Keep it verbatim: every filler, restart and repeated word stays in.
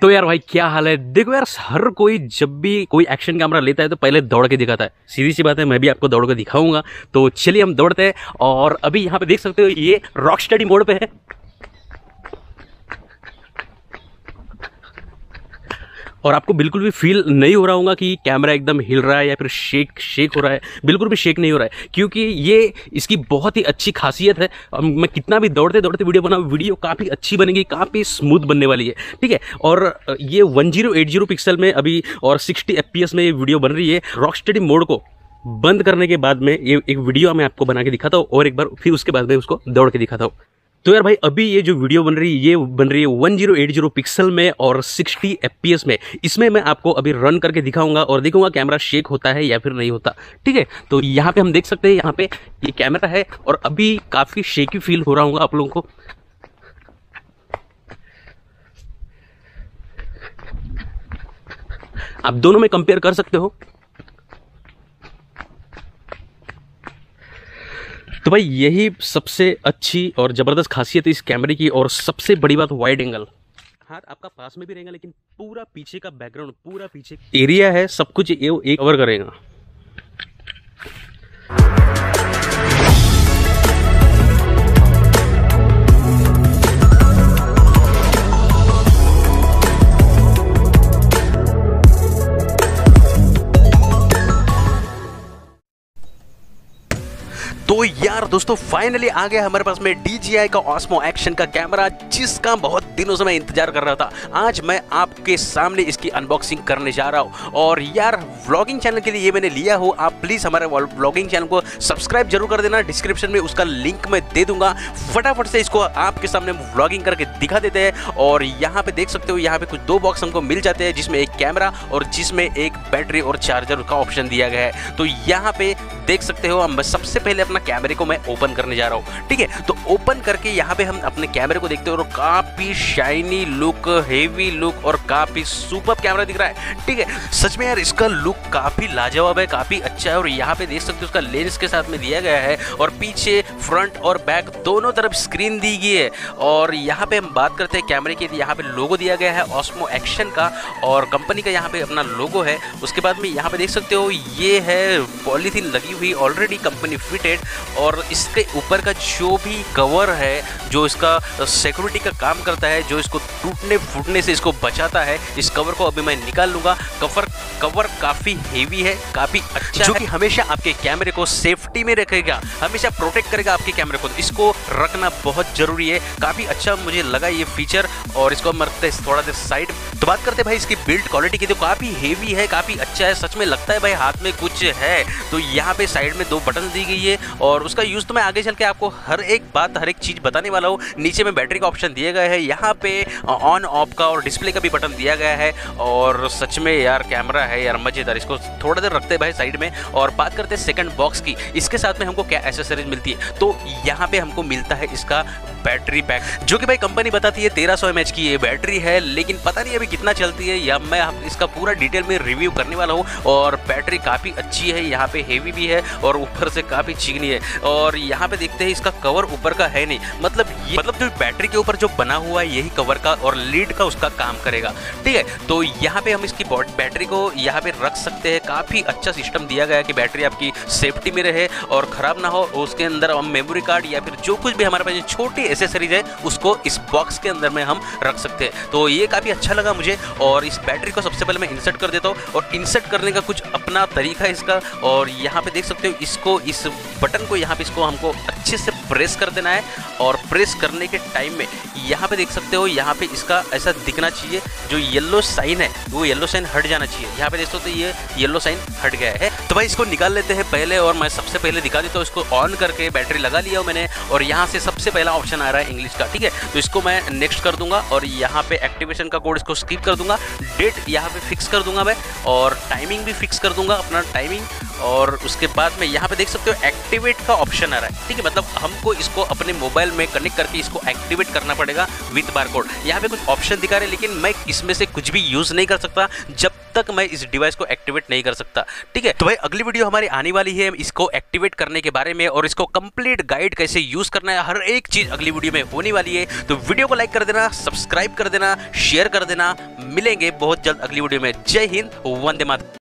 तो यार भाई क्या हाल है। देखो यार, हर कोई जब भी कोई एक्शन कैमरा लेता है तो पहले दौड़ के दिखाता है। सीधी सी बात है, मैं भी आपको दौड़ के दिखाऊंगा। तो चलिए हम दौड़ते हैं। और अभी यहाँ पे देख सकते हो ये रॉकस्टडी मोड पे है। और आपको बिल्कुल भी फील नहीं हो रहा होगा कि कैमरा एकदम हिल रहा है या फिर शेक शेक हो रहा है। बिल्कुल भी शेक नहीं हो रहा है, क्योंकि ये इसकी बहुत ही अच्छी खासियत है। मैं कितना भी दौड़ते दौड़ते वीडियो बनाऊँ, वीडियो काफ़ी अच्छी बनेगी, काफ़ी स्मूथ बनने वाली है। ठीक है। और ये one zero eight zero pixel में अभी और सिक्सटी एफ पी एस में ये वीडियो बन रही है। रॉकस्टडी मोड को बंद करने के बाद में ये एक वीडियो मैं आपको बना के दिखाता हूँ और एक बार फिर उसके बाद में उसको दौड़ के दिखाता हूँ। तो यार भाई, अभी ये जो वीडियो बन रही है ये बन रही है one zero eight zero pixel में और सिक्सटी एफ पी एस में। इसमें मैं आपको अभी रन करके दिखाऊंगा और देखूंगा कैमरा शेक होता है या फिर नहीं होता। ठीक है। तो यहाँ पे हम देख सकते हैं, यहाँ पे ये कैमरा है और अभी काफ़ी शेकी फील हो रहा होगा आप लोगों को। आप दोनों में कंपेयर कर सकते हो। तो भाई यही सबसे अच्छी और ज़बरदस्त खासियत है इस कैमरे की। और सबसे बड़ी बात, वाइड एंगल। हाथ आपका पास में भी रहेगा लेकिन पूरा पीछे का बैकग्राउंड, पूरा पीछे एरिया है, सब कुछ ये एक कवर करेगा। तो यार दोस्तों, फाइनली आ गया हमारे पास में डी जी आई का ऑस्मो एक्शन का कैमरा, जिसका बहुत दिनों से मैं इंतजार कर रहा था। आज मैं आपके सामने इसकी अनबॉक्सिंग करने जा रहा हूँ। और यार, व्लॉगिंग चैनल के लिए ये मैंने लिया हो। आप प्लीज़ हमारे व्लॉगिंग चैनल को सब्सक्राइब जरूर कर देना। डिस्क्रिप्शन में उसका लिंक मैं दे दूंगा। फटाफट से इसको आपके सामने व्लॉगिंग करके दिखा देते हैं। और यहाँ पे देख सकते हो, यहाँ पे कुछ दो बॉक्स हमको मिल जाते हैं, जिसमें एक कैमरा और जिसमें एक बैटरी और चार्जर का ऑप्शन दिया गया है। तो यहाँ पे देख सकते हो, मैं सबसे पहले अपना कैमरे को मैं ओपन करने जा रहा हूं। ठीक है। तो ओपन करके यहाँ पे हम अपने कैमरे को देखते हो और काफी शाइनी लुक, हेवी लुक और काफी सुपर कैमरा दिख रहा है। ठीक है। सच में यार, इसका लुक काफी लाजवाब है, काफी अच्छा है। और यहाँ पे देख सकते हो उसका लेंस के साथ में दिया गया है और पीछे फ्रंट और बैक दोनों तरफ स्क्रीन दी गई है। और यहाँ पे हम बात करते हैं कैमरे की, यहाँ पे लोगो दिया गया है ऑस्मो एक्शन का और कंपनी का यहाँ पे अपना लोगो है। उसके बाद में यहाँ पे देख सकते हो ये है पॉलीथीन लगी हुई, ऑलरेडी कंपनी फिटेड। और इसके ऊपर का जो भी कवर है, जो इसका सिक्योरिटी का काम करता है, जो इसको टूटने फूटने से इसको बचाता है, इस कवर को अभी मैं निकाल लूँगा। कवर कवर काफ़ी हेवी है, काफ़ी अच्छा, जो कि हमेशा आपके कैमरे को सेफ्टी में रखेगा, हमेशा प्रोटेक्ट करेगा आपके कैमरे को। इसको रखना बहुत ज़रूरी है। काफ़ी अच्छा मुझे लगा ये फीचर। और इसको हम रखते हैं थोड़ा देर साइड। तो बात करते हैं भाई इसकी बिल्ड क्वालिटी की। तो काफ़ी हेवी है, काफ़ी अच्छा है। सच में लगता है भाई हाथ में कुछ है। तो यहाँ पे साइड में दो बटन दी गई है और उसका यूज़ तो मैं आगे चल के आपको हर एक बात, हर एक चीज़ बताने वाला हूँ। नीचे में बैटरी का ऑप्शन दिया गया है, यहाँ पे ऑन ऑफ का और डिस्प्ले का भी बटन दिया गया है। और सच में यार कैमरा है यार मज़ेदार। इसको थोड़ा देर रखते हैं भाई साइड में। और बात करते हैं सेकंड बॉक्स की। इसके साथ में हमको क्या एसेसरीज मिलती है। तो यहाँ पे हमको मिलता है इसका बैटरी पैक, जो कि भाई कंपनी बताती है तेरह सौ एम एच की ये बैटरी है, लेकिन पता नहीं अभी कितना चलती है, या मैं इसका पूरा डिटेल में रिव्यू करने वाला हूँ। और बैटरी काफ़ी अच्छी है, यहाँ पे हेवी भी है और ऊपर से काफ़ी चिकनी है। और यहाँ पे देखते हैं इसका कवर ऊपर का है नहीं, मतलब ये मतलब जो बैटरी के ऊपर जो बना हुआ है यही कवर का और लीड का उसका काम करेगा। ठीक है। तो यहाँ पे हम इसकी बैटरी को यहाँ पे रख सकते हैं। काफ़ी अच्छा सिस्टम दिया गया है कि बैटरी आपकी सेफ्टी में रहे और ख़राब ना हो। उसके अंदर हम मेमोरी कार्ड या फिर जो कुछ भी हमारे पास छोटी एसेसरीज है उसको इस बॉक्स के अंदर में हम रख सकते हैं। तो ये काफ़ी अच्छा लगा मुझे। और इस बैटरी को सबसे पहले मैं इंसर्ट कर देता हूँ। और इंसर्ट करने का कुछ अपना तरीका है इसका। और यहाँ पे देख सकते हो, इसको इस बटन को यहाँ पे इसको हमको अच्छे से प्रेस कर देना है। और प्रेस करने के टाइम में यहाँ पे देख सकते हो, यहाँ पे इसका ऐसा दिखना चाहिए, जो येलो साइन है वो येलो साइन हट जाना चाहिए। यहाँ पे देख सकते हो ये येलो साइन हट गया है। तो भाई इसको निकाल लेते हैं पहले। और मैं सबसे पहले दिखा देता हूँ, इसको ऑन करके बैटरी लगा लिया हूँ मैंने। और यहाँ से सबसे पहला ऑप्शन आ रहा है इंग्लिश का। ठीक है। तो इसको मैं नेक्स्ट कर दूंगा और यहाँ पे एक्टिवेशन का कोड इसको स्किप कर दूंगा। डेट यहाँ पे फिक्स कर दूंगा मैं और टाइमिंग भी फिक्स कर दूंगा, अपना टाइमिंग। और उसके बाद में यहाँ पे देख सकते हो एक्टिवेट का ऑप्शन आ रहा है। ठीक है। मतलब हमको इसको अपने मोबाइल में कनेक्ट करके इसको एक्टिवेट करना पड़ेगा विथ बारकोड। यहाँ पे कुछ ऑप्शन दिखा रहे हैं, लेकिन मैं इसमें से कुछ भी यूज़ नहीं कर सकता जब तक मैं इस डिवाइस को एक्टिवेट नहीं कर सकता। ठीक है, तो भाई अगली वीडियो हमारी आने वाली है इसको एक्टिवेट करने के बारे में और इसको कंप्लीट गाइड कैसे यूज करना है, हर एक चीज अगली वीडियो में होने वाली है। तो वीडियो को लाइक कर देना, सब्सक्राइब कर देना, शेयर कर देना। मिलेंगे बहुत जल्द अगली वीडियो में। जय हिंद, वंदे मातरम।